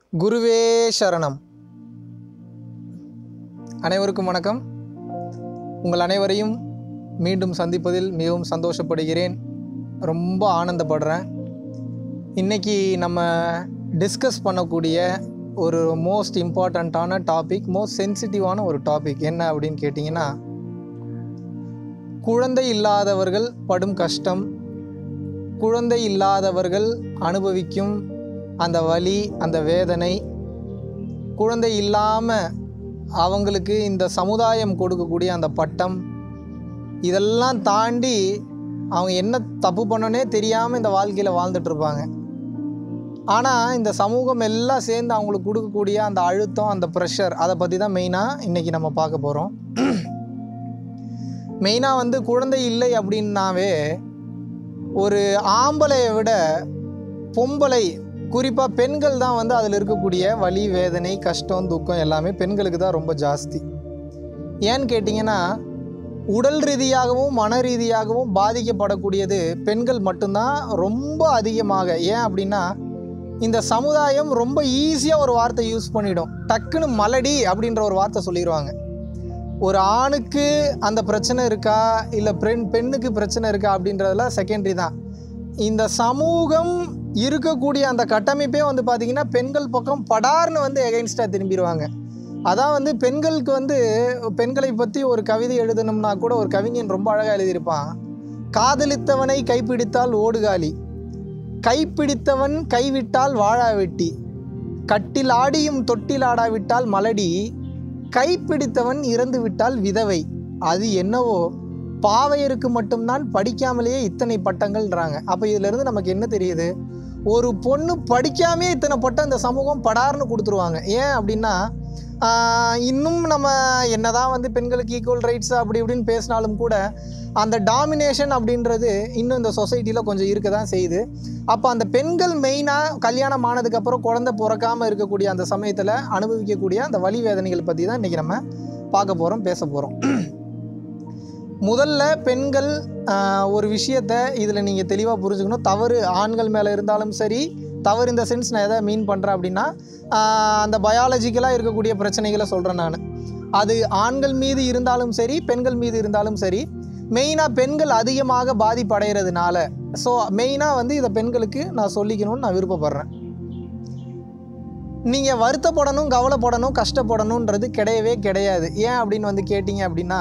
குருவே சரணம். அனைவருக்கும் வணக்கம். உங்கள் அனைவரையும் மீண்டும் சந்திப்பதில் மிகவும் சந்தோஷப்படுகிறேன், ரொம்ப ஆனந்தப்படுறேன். இன்றைக்கி நம்ம டிஸ்கஸ் பண்ணக்கூடிய ஒரு மோஸ்ட் இம்பார்ட்டண்ட்டான டாபிக், மோஸ்ட் சென்சிட்டிவான ஒரு டாபிக் என்ன அப்படின்னு கேட்டிங்கன்னா, குழந்தை இல்லாதவர்கள் படும் கஷ்டம், குழந்தை இல்லாதவர்கள் அனுபவிக்கும் அந்த வலி, அந்த வேதனை, குழந்தை இல்லாமல் அவங்களுக்கு இந்த சமுதாயம் கொடுக்கக்கூடிய அந்த பட்டம், இதெல்லாம் தாண்டி அவங்க என்ன தப்பு பண்ணனே தெரியாமல் இந்த வாழ்க்கையில் வாழ்ந்துட்டுருப்பாங்க. ஆனால் இந்த சமூகம் எல்லாம் சேர்ந்து அவங்களுக்கு கொடுக்கக்கூடிய அந்த அழுத்தம், அந்த ப்ரெஷர், அதை பற்றி தான் மெயினாக இன்றைக்கி நம்ம பார்க்க போகிறோம். மெயினாக குழந்தை இல்லை அப்படின்னாவே ஒரு ஆம்பளையை விட பொம்பளை, குறிப்பாக பெண்கள் தான் அதில் இருக்கக்கூடிய வலி, வேதனை, கஷ்டம், துக்கம் எல்லாமே பெண்களுக்கு தான் ரொம்ப ஜாஸ்தி. ஏன்னு கேட்டிங்கன்னா, உடல் ரீதியாகவும் மன ரீதியாகவும் பாதிக்கப்படக்கூடியது பெண்கள் மட்டும்தான் ரொம்ப அதிகமாக. ஏன் அப்படின்னா, இந்த சமுதாயம் ரொம்ப ஈஸியாக ஒரு வார்த்தை யூஸ் பண்ணிடும். டக்குன்னு மலடி அப்படின்ற ஒரு வார்த்தை சொல்லிடுவாங்க. ஒரு ஆணுக்கு அந்த பிரச்சனை இருக்கா இல்லை பெண்ணுக்கு பிரச்சனை இருக்கா அப்படின்றதெல்லாம் செகண்டரி தான். இந்த சமூகம் இருக்கக்கூடிய அந்த கட்டமைப்பே பார்த்திங்கன்னா பெண்கள் பக்கம் படார்னு எகைன்ஸ்டாக திரும்பிடுவாங்க. அதான் பெண்களுக்கு பெண்களை பற்றி ஒரு கவிதை எழுதணும்னா கூட ஒரு கவிஞன் ரொம்ப அழகாக எழுதியிருப்பான். காதலித்தவனை கைப்பிடித்தால் ஓடுகாலி, கைப்பிடித்தவன் கைவிட்டால் வாழா வெட்டி, கட்டில் ஆடியும் தொட்டில் ஆடாவிட்டால் மலடி, கைப்பிடித்தவன் இறந்து விட்டால் விதவை, அது என்னவோ பாவையருக்கு மட்டும்தான் படிக்காமலேயே இத்தனை பட்டங்கள்ன்றாங்க. அப்போ இதிலிருந்து நமக்கு என்ன தெரியுது? ஒரு பொண்ணு படிக்காமே இத்தனை பட்டம் இந்த சமூகம் படார்னு கொடுத்துருவாங்க. ஏன் அப்படின்னா, இன்னும் நம்ம என்னதான் பெண்களுக்கு ஈக்குவல் ரைட்ஸ் அப்படி இப்படின்னு பேசினாலும் கூட அந்த டாமினேஷன் அப்படின்றது இன்னும் இந்த சொசைட்டியில் கொஞ்சம் இருக்க தான் செய்யுது. அப்போ அந்த பெண்கள் மெயினாக கல்யாணம் ஆனதுக்கப்புறம் குழந்தை பிறக்காமல் இருக்கக்கூடிய அந்த சமயத்தில் அனுபவிக்கக்கூடிய அந்த வலி வேதனைகள் பற்றி தான் இன்றைக்கி நம்ம பார்க்க போகிறோம், பேச போகிறோம். முதல்ல பெண்கள் ஒரு விஷயத்தை இதில் நீங்கள் தெளிவாக புரிஞ்சுக்கணும். தவறு ஆண்கள் மேலே இருந்தாலும் சரி, தவறு இந்த சென்ஸ் நான் எதை மீன் பண்ணுறேன் அப்படின்னா, அந்த பயாலஜிக்கலாக இருக்கக்கூடிய பிரச்சனைகளை சொல்கிறேன் நான். அது ஆண்கள் மீது இருந்தாலும் சரி, பெண்கள் மீது இருந்தாலும் சரி, மெயினாக பெண்கள் அதிகமாக பாதிப்படைகிறதுனால, ஸோ மெயினாக இதை பெண்களுக்கு நான் சொல்லிக்கணும்னு நான் விருப்பப்படுறேன். நீங்கள் வருத்தப்படணும், கவலைப்படணும், கஷ்டப்படணுன்றது கிடையவே கிடையாது. ஏன் அப்படின்னு கேட்டிங்க அப்படின்னா,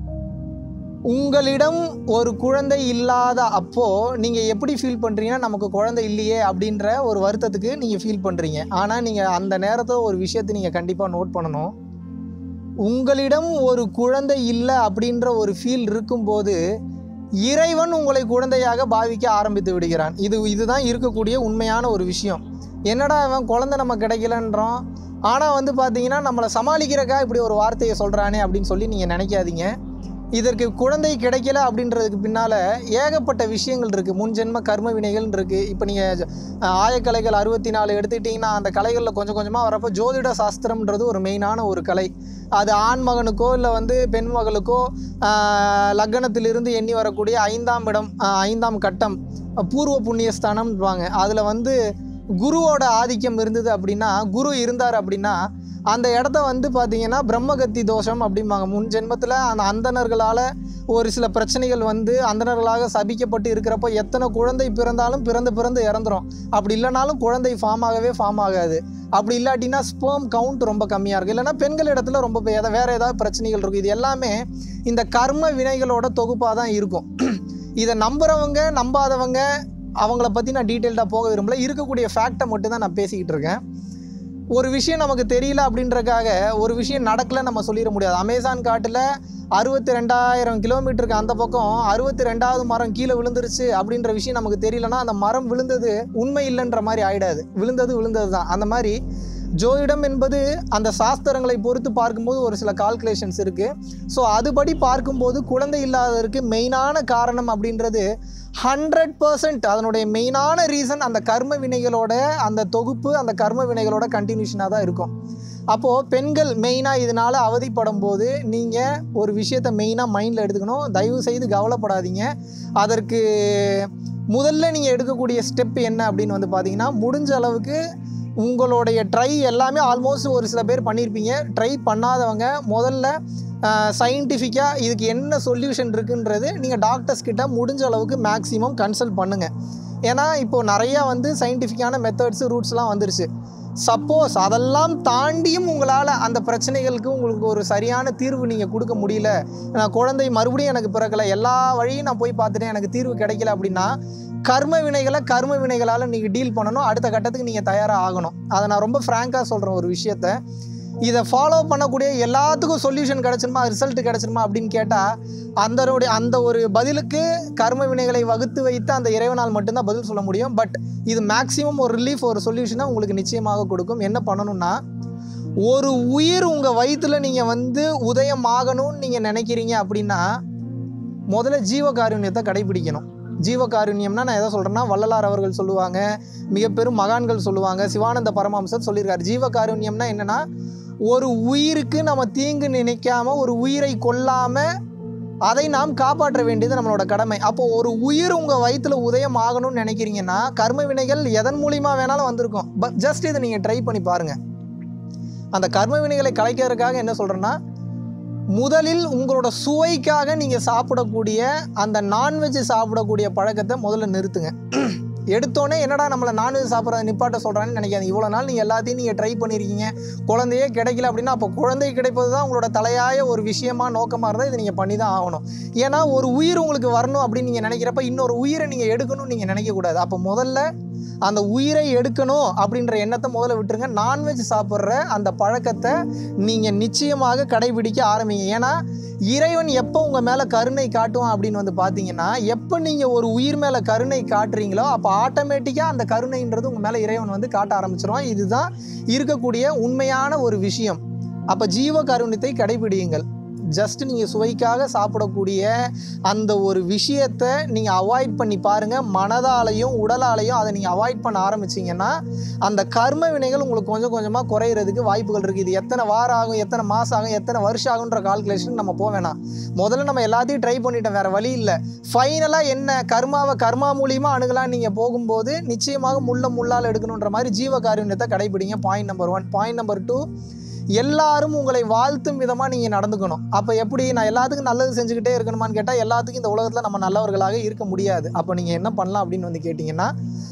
உங்களிடம் ஒரு குழந்தை இல்லாத அப்போது நீங்கள் எப்படி ஃபீல் பண்ணுறீங்கன்னா, நமக்கு குழந்தை இல்லையே அப்படின்ற ஒரு வருத்தத்துக்கு நீங்கள் ஃபீல் பண்ணுறீங்க. ஆனால் நீங்கள் அந்த நேரத்தில் ஒரு விஷயத்தை நீங்கள் கண்டிப்பாக நோட் பண்ணணும். உங்களிடம் ஒரு குழந்தை இல்லை அப்படின்ற ஒரு ஃபீல் இருக்கும்போது இறைவன் உங்களை குழந்தையாக பாவிக்க ஆரம்பித்து விடுகிறான். இதுதான் இருக்கக்கூடிய உண்மையான ஒரு விஷயம். என்னடா அவன் குழந்தை நம்ம கிடைக்கலன்றோம், ஆனால் பார்த்தீங்கன்னா நம்மளை சமாளிக்கிறக்கா இப்படி ஒரு வார்த்தையை சொல்கிறானே அப்படின்னு சொல்லி நீங்கள் நினைக்காதீங்க. இதற்கு குழந்தை கிடைக்கல அப்படின்றதுக்கு பின்னால் ஏகப்பட்ட விஷயங்கள் இருக்குது. முன்ஜென்ம கர்ம வினைகள் இருக்குது. இப்போ நீங்கள் ஆயக்கலைகள் 64 எடுத்துக்கிட்டிங்கன்னா, அந்த கலைகளில் கொஞ்சம் கொஞ்சமாக வரப்போ ஜோதிட சாஸ்திரம்ன்றது ஒரு மெயினான ஒரு கலை. அது ஆண் மகனுக்கோ இல்லை பெண் மகளுக்கோ லக்னத்திலிருந்து எண்ணி வரக்கூடிய 5ஆம் இடம், 5ஆம் கட்டம், பூர்வ புண்ணியஸ்தானம்வாங்க. அதில் குருவோட ஆதிக்கம் இருந்தது அப்படின்னா, குரு இருந்தார் அப்படின்னா அந்த இடத்த பார்த்தீங்கன்னா பிரம்மகத்தி தோஷம் அப்படிம்பாங்க. முன் ஜென்மத்தில் அந்த அந்தணர்களால் ஒரு சில பிரச்சனைகள் அந்தணர்களாக சபிக்கப்பட்டு இருக்கிறப்போ எத்தனை குழந்தை பிறந்தாலும் பிறந்து இறந்துடும். அப்படி இல்லைனாலும் குழந்தை ஃபார்ம் ஆகாது. அப்படி இல்லாட்டினா ஸ்பெர்ம் கவுண்ட் ரொம்ப கம்மியாக இருக்குது. இல்லைனா பெண்கள் இடத்துல ரொம்ப வேறு ஏதாவது பிரச்சனைகள் இருக்கும். இது எல்லாமே இந்த கர்ம வினைகளோட தொகுப்பாக தான் இருக்கும். இதை நம்புகிறவங்க நம்பாதவங்க அவங்கள பற்றி நான் டீட்டெயில்டாக போக விரும்பல. இருக்கக்கூடிய ஃபேக்டை மட்டும் தான் நான் பேசிக்கிட்டு இருக்கேன். ஒரு விஷயம் நமக்கு தெரியல அப்படின்றக்காக ஒரு விஷயம் நடக்கலை நம்ம சொல்லிட முடியாது. அமேசான் காட்டில் 62,000 கிலோமீட்டருக்கு அந்த பக்கம் 62வது மரம் கீழே விழுந்துருச்சு அப்படின்ற விஷயம் நமக்கு தெரியலனா அந்த மரம் விழுந்தது உண்மை இல்லைன்ற மாதிரி ஆகிடாது. விழுந்தது தான். அந்த மாதிரி ஜோதிடம் என்பது அந்த சாஸ்திரங்களை பொறுத்து பார்க்கும்போது ஒரு சில கால்குலேஷன்ஸ் இருக்குது. ஸோ அதுபடி பார்க்கும்போது குழந்தை இல்லாததற்கு மெயினான காரணம் அப்படின்றது 100% அதனுடைய மெயினான ரீசன் அந்த கர்ம வினைகளோட அந்த தொகுப்பு, அந்த கர்ம வினைகளோட கண்டினியூஷனாக தான் இருக்கும். அப்போது பெண்கள் மெயினாக இதனால் அவதிப்படும் போது நீங்கள் ஒரு விஷயத்தை மெயினாக மைண்டில் எடுத்துக்கணும். தயவு செய்து கவலைப்படாதீங்க. அதற்கு முதல்ல நீங்கள் எடுக்கக்கூடிய ஸ்டெப் என்ன அப்படின்னு பார்த்தீங்கன்னா, முடிஞ்ச அளவுக்கு உங்களுடைய ட்ரை எல்லாமே ஆல்மோஸ்ட் ஒரு சில பேர் பண்ணியிருப்பீங்க. ட்ரை பண்ணாதவங்க முதல்ல சயின்டிஃபிக்காக இதுக்கு என்ன சொல்யூஷன் இருக்குன்றது நீங்கள் டாக்டர்ஸ் கிட்ட முடிஞ்ச அளவுக்கு மேக்ஸிமம் கன்சல்ட் பண்ணுங்கள். ஏன்னா இப்போது நிறையா வந்து சயின்டிஃபிக்கான மெத்தட்ஸு ரூட்ஸ்லாம் வந்துருச்சு. சப்போஸ் அதெல்லாம் தாண்டியும் உங்களால் அந்த பிரச்சனைகளுக்கு உங்களுக்கு ஒரு சரியான தீர்வு நீங்கள் கொடுக்க முடியல, நான் குழந்தை மறுபடியும் எனக்கு பிறக்கலை, எல்லா வழியும் நான் போய் பார்த்துட்டேன், எனக்கு தீர்வு கிடைக்கல அப்படின்னா கர்ம வினைகளால் நீங்கள் டீல் பண்ணணும். அடுத்த கட்டத்துக்கு நீங்கள் தயாராக ஆகணும். அதை நான் ரொம்ப ஃப்ராங்காக சொல்கிறேன் ஒரு விஷயத்தை. இதை ஃபாலோ பண்ணக்கூடிய எல்லாத்துக்கும் சொல்யூஷன் கிடச்சிருமா, ரிசல்ட் கிடச்சிருமா அப்படின்னு கேட்டால் அந்த ஒரு பதிலுக்கு கர்ம வினைகளை வகுத்து வைத்து அந்த இறைவனால் மட்டும்தான் பதில் சொல்ல முடியும். பட் இது மேக்ஸிமம் ஒரு ரிலீஃப், ஒரு சொல்யூஷனாக உங்களுக்கு நிச்சயமாக கொடுக்கும். என்ன பண்ணணும்னா, ஒரு உயிர் உங்கள் வயிற்றில் நீங்கள் வந்து உதயம் ஆகணும்னு நீங்கள் நினைக்கிறீங்க அப்படின்னா முதல்ல ஜீவகாருண்யத்தை கடைபிடிக்கணும். ஜீவகாருண்யம்னா நான் எதை சொல்கிறேன்னா, வள்ளலார் அவர்கள் சொல்லுவாங்க, மிக பெரும் மகான்கள் சொல்லுவாங்க, சிவானந்த பரமஹம்சர் சொல்லியிருக்காரு. ஜீவகாருண்யம்னா என்னென்னா, ஒரு உயிருக்கு நம்ம தீங்கு நினைக்காம, ஒரு உயிரை கொல்லாமல் அதை நாம் காப்பாற்ற வேண்டியது நம்மளோட கடமை. அப்போது ஒரு உயிர் உங்கள் வயிற்றில் உதயம் ஆகணும்னு நினைக்கிறீங்கன்னா கர்ம வினைகள் எதன் மூலிமா வேணாலும் வந்திருக்கும். பட் ஜஸ்ட் இதை நீங்கள் ட்ரை பண்ணி பாருங்கள். அந்த கர்ம வினைகளை கலைக்கிறதுக்காக என்ன சொல்கிறேன்னா, முதலில் உங்களோட சுவைக்காக நீங்கள் சாப்பிடக்கூடிய அந்த நான்வெஜ் சாப்பிடக்கூடிய பழக்கத்தை முதல்ல நிறுத்துங்க. எடுத்தோடனே என்னடா நம்மளை நான்வெஜ் சாப்பிட்றத நிப்பாட்ட சொல்கிறான்னு நினைக்காதீங்க. இவ்வளோ நாள் நீங்கள் எல்லாத்தையும் நீங்கள் ட்ரை பண்ணியிருக்கீங்க, குழந்தையே கிடைக்கல அப்படின்னா அப்போ குழந்தை கிடைப்பது தான் உங்களோட தலையாய ஒரு விஷயமாக நோக்கமாக இருந்தால் இதை நீங்கள் பண்ணி தான் ஆகணும். ஏன்னா ஒரு உயிர் உங்களுக்கு வரணும் அப்படின்னு நீங்கள் நினைக்கிறப்ப இன்னொரு உயிரை நீங்கள் எடுக்கணும்னு நீங்கள் நினைக்கக்கூடாது. அப்போ முதல்ல அந்த உயிரை எடுக்கணும் அப்படின்ற எண்ணத்தை முதல்ல விட்டுருங்க. நான்வெஜ் சாப்பிட்ற அந்த பழக்கத்தை நீங்கள் நிச்சயமாக கடைபிடிக்க ஆரம்பிங்க. ஏன்னா இறைவன் எப்போ உங்கள் மேலே கருணை காட்டுவான் அப்படின்னு வந்து பார்த்தீங்கன்னா, எப்போ நீங்கள் ஒரு உயிர் மேலே கருணை காட்டுறீங்களோ அப்போ ஆட்டோமேட்டிக்காக அந்த கருணைன்றது உங்கள் மேலே இறைவன் வந்து காட்ட ஆரம்பிச்சிருவான். இதுதான் இருக்கக்கூடிய உண்மையான ஒரு விஷயம். அப்போ ஜீவ கருணத்தை கடைபிடியுங்கள். ஜஸ்ட் நீங்கள் சுவைக்காக சாப்பிடக்கூடிய அந்த ஒரு விஷயத்தை நீங்கள் அவாய்ட் பண்ணி பாருங்கள். மனதாலையும் உடலாலையும் அதை நீங்கள் அவாய்ட் பண்ண ஆரம்பிச்சிங்கன்னா அந்த கர்ம வினைகள் உங்களுக்கு கொஞ்சம் கொஞ்சமாக குறையிறதுக்கு வாய்ப்புகள் இருக்குது. இது எத்தனை வாரம் ஆகும், எத்தனை மாதம் ஆகும், எத்தனை வருஷம் ஆகுன்ற கால்குலேஷன் நம்ம போக வேணாம். முதல்ல நம்ம எல்லாத்தையும் ட்ரை பண்ணிட்டோம், வேறு வழி இல்லை. ஃபைனலாக என்ன கர்மா மூலியமாக அணுகலாம் நீங்கள் போகும்போது நிச்சயமாக முள்ளால் எடுக்கணுன்ற மாதிரி ஜீவகாருண்யத்தை கடைபிடிங்க. Point number 1. பாயிண்ட் நம்பர் 2, எல்லாரும் உங்களை வாழ்த்தும் விதமாக நீங்கள் நடந்துக்கணும். அப்போ எப்படி, நான் எல்லாத்துக்கும் நல்லது செஞ்சுக்கிட்டே இருக்கணுமான்னு கேட்டால் எல்லாத்துக்கும் இந்த உலகத்தில் நம்ம நல்லவர்களாக இருக்க முடியாது. அப்போ நீங்கள் என்ன பண்ணலாம் அப்படின்னு வந்து கேட்டிங்கன்னா,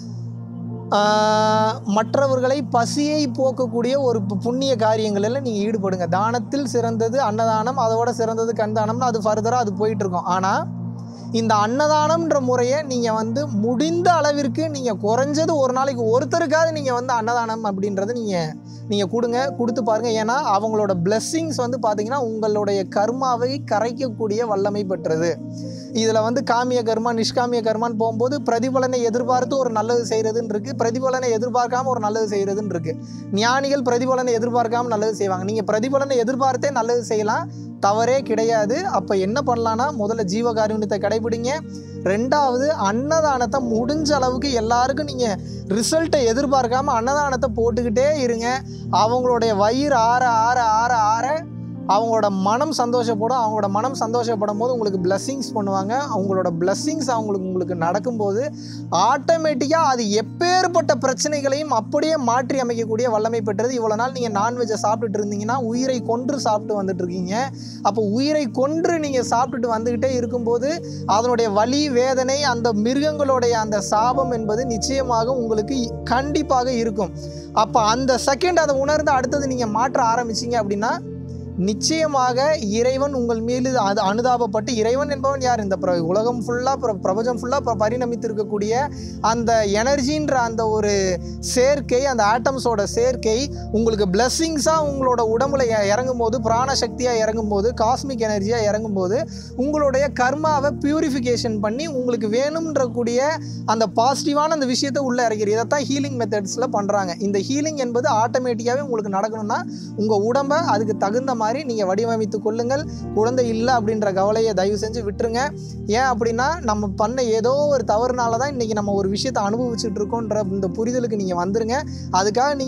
மற்றவர்களை பசியை போக்கக்கூடிய ஒரு புண்ணிய காரியங்களில் நீங்கள் ஈடுபடுங்க. தானத்தில் சிறந்தது அன்னதானம், அதோட சிறந்தது கண்தானம்னு அது ஃபர்தராக அது போயிட்டுருக்கோம். ஆனால் இந்த அன்னதானம்ன்ற முறையை நீங்கள் வந்து முடிந்த அளவிற்கு நீங்கள் குறைஞ்சது ஒரு நாளைக்கு ஒருத்தருக்காவது நீங்கள் வந்து அன்னதானம் அப்படின்றத நீங்கள் கொடுத்து பாருங்கள். ஏன்னா அவங்களோட பிளெஸ்ஸிங்ஸ் வந்து பார்த்திங்கன்னா உங்களுடைய கர்மாவை கரைக்கக்கூடிய வல்லமை பெற்றது. இதில் வந்து காமிய கர்மா நிஷ்காமிய கர்மான்னு போகும்போது பிரதிபலனை எதிர்பார்த்து ஒரு நல்லது செய்கிறதுன்னு இருக்குது, பிரதிபலனை எதிர்பார்க்காம ஒரு நல்லது செய்கிறதுன்னு இருக்குது. ஞானிகள் பிரதிபலனை எதிர்பார்க்காம நல்லது செய்வாங்க. நீங்கள் பிரதிபலனை எதிர்பார்த்தே நல்லது செய்யலாம், தவறே கிடையாது. அப்போ என்ன பண்ணலான்னா, முதல்ல ஜீவகாருண்யத்தை கடைபிடிங்க. 2வது, அன்னதானத்தை முடிஞ்ச அளவுக்கு எல்லாருக்கும் நீங்கள் ரிசல்ட்டை எதிர்பார்க்காம அன்னதானத்தை போட்டுக்கிட்டே இருங்க. அவங்களுடைய வயிறு ஆற ஆற ஆற ஆற அவங்களோட மனம் சந்தோஷப்படும். அவங்களோட மனம் சந்தோஷப்படும் போது உங்களுக்கு பிளெஸ்ஸிங்ஸ் பண்ணுவாங்க. அவங்களோட பிளெஸ்ஸிங்ஸ் உங்களுக்கு நடக்கும்போது ஆட்டோமேட்டிக்காக அது எப்பேற்பட்ட பிரச்சனைகளையும் அப்படியே மாற்றி அமைக்கக்கூடிய வல்லமை பெற்றது. இவ்வளோ நாள் நீங்கள் நான்வெஜ்ஜை சாப்பிட்டுட்டு இருந்தீங்கன்னா உயிரை கொன்று சாப்பிட்டு வந்துட்டுருக்கீங்க. அப்போ உயிரை கொன்று நீங்கள் சாப்பிட்டுட்டு வந்துக்கிட்டே இருக்கும்போது அதனுடைய வலி வேதனை, அந்த மிருகங்களுடைய அந்த சாபம் என்பது நிச்சயமாக உங்களுக்கு கண்டிப்பாக இருக்கும். அப்போ அந்த செகண்ட் அதை உணர்ந்து அடுத்தது நீங்கள் மாற்ற ஆரம்பிச்சிங்க அப்படின்னா நிச்சயமாக இறைவன் உங்கள் மீது அது அனுதாபப்பட்டு, இறைவன் என்பவன் யார், இந்த உலகம் ஃபுல்லாக பிரபஞ்சம் ஃபுல்லாக பரிணமித்து இருக்கக்கூடிய அந்த எனர்ஜின்ற அந்த ஒரு சேர்க்கை, அந்த ஆட்டம்ஸோட சேர்க்கை உங்களுக்கு பிளெஸ்ஸிங்ஸாக உங்களோட உடம்புல இறங்கும் போது, பிராணசக்தியாக இறங்கும் போது, காஸ்மிக் எனர்ஜியாக இறங்கும் போது உங்களுடைய கர்மாவை பியூரிஃபிகேஷன் பண்ணி உங்களுக்கு வேணும்ன்றக்கூடிய அந்த பாசிட்டிவான அந்த விஷயத்தை உள்ளே இறக்கிறது. இதைத்தான் ஹீலிங் மெத்தட்ஸில் பண்ணுறாங்க. இந்த ஹீலிங் என்பது ஆட்டோமேட்டிக்காகவே உங்களுக்கு நடக்கணும்னா உங்கள் உடம்பை அதுக்கு தகுந்த மாதிரி நீங்கள் வடிவமைத்து கொள்ளுங்கள். குழந்தை இல்லை அப்படின்ற கவலையை தயவு செஞ்சு விட்டுருங்க. ஏன் அப்படின்னா நம்ம பண்ண ஏதோ ஒரு தவறுனால தான் இன்றைக்கி நம்ம ஒரு விஷயத்தை அனுபவிச்சுட்டு இருக்கோன்ற இந்த புரிதலுக்கு நீங்கள் வந்துருங்க. அதுக்காக நீங்கள்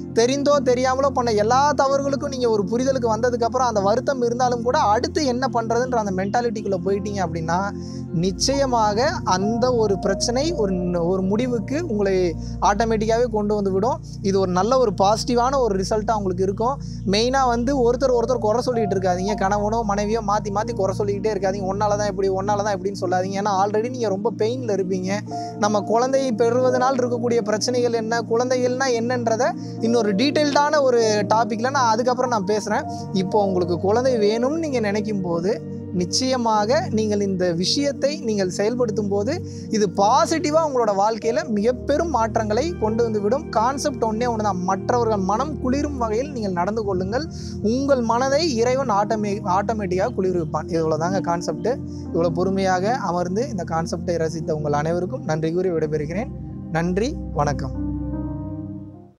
தெரிந்தோ தெரியாமலோ பண்ண எல்லா தவறுகளுக்கும் நீங்கள் ஒரு புரிதலுக்கு வந்ததுக்கப்புறம் அந்த வருத்தம் இருந்தாலும் கூட அடுத்து என்ன பண்ணுறதுன்ற அந்த மென்டாலிட்டிக்குள்ளே போயிட்டீங்க அப்படின்னா நிச்சயமாக அந்த ஒரு பிரச்சனை ஒரு முடிவுக்கு உங்களை ஆட்டோமேட்டிக்காகவே கொண்டு வந்து விடும். இது ஒரு நல்ல ஒரு பாசிட்டிவான ஒரு ரிசல்ட்டாக உங்களுக்கு இருக்கும். மெயினாக வந்து ஒருத்தர் குறை சொல்லிகிட்டு இருக்காதீங்க. கணவனோ மனைவியோ மாற்றி குறை சொல்லிக்கிட்டே இருக்காதீங்க. ஒன்னால தான் இப்படின்னு சொல்லாதீங்க. ஏன்னா ஆல்ரெடி நீங்கள் ரொம்ப பெயினில் இருப்பீங்க. நம்ம குழந்தையை பெறுவதனால் இருக்கக்கூடிய பிரச்சனைகள் என்ன, குழந்தைகள்னா என்னன்றதை இன்னொரு டீட்டெயில்டான ஒரு டாப்பிக்கில் நான் அதுக்கப்புறம் நான் பேசுகிறேன். இப்போ உங்களுக்கு குழந்தை வேணும்னு நீங்கள் நினைக்கும் போது நிச்சயமாக நீங்கள் இந்த விஷயத்தை நீங்கள் செயல்படுத்தும் போது இது பாசிட்டிவாக உங்களோட வாழ்க்கையில் மிக பெரும் மாற்றங்களை கொண்டு வந்து விடும். கான்செப்ட் ஒன்றே ஒன்று தான், மற்றவர்கள் மனம் குளிரும் வகையில் நீங்கள் நடந்து கொள்ளுங்கள். உங்கள் மனதை இறைவன் ஆட்டோமேட்டிக்காக குளிர்விப்பான். இவ்வளோதாங்க கான்செப்ட்டு. இவ்வளோ பொறுமையாக அமர்ந்து இந்த கான்செப்டை ரசித்த உங்கள் அனைவருக்கும் நன்றி கூறி விடைபெறுகிறேன். நன்றி, வணக்கம்.